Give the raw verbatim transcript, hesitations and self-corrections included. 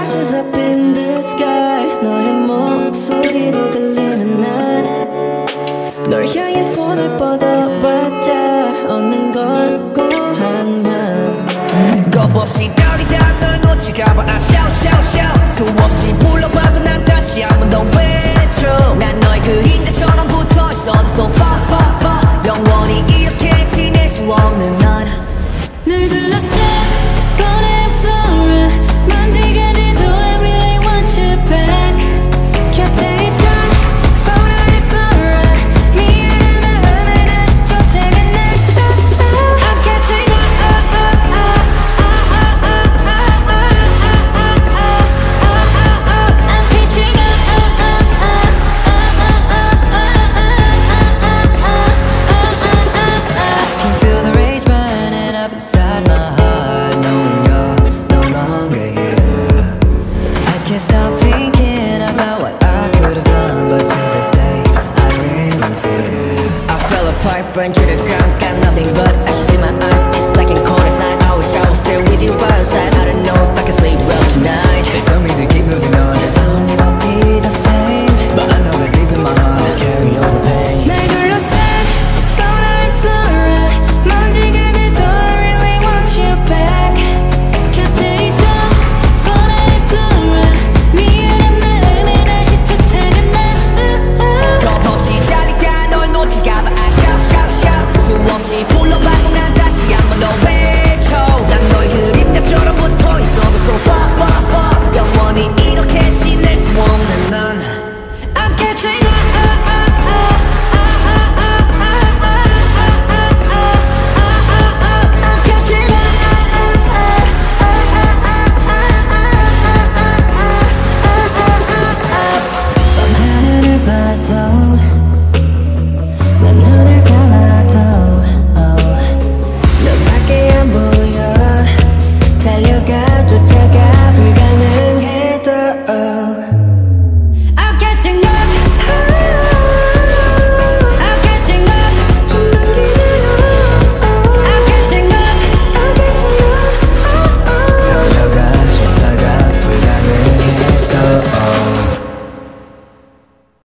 Ashes up in the sky 너의 목소리도 들리는 날 널 향해 손을 뻗어봤자 얻는 건 고한 맘 겁없이 달리다 널 놓칠까봐 I shout shout shout 수없이 불러봐도 난 다시 한 번 더 외쳐 난 너의 그림자처럼 붙어있어도 so far far far 영원히 이렇게 지낼 수 없는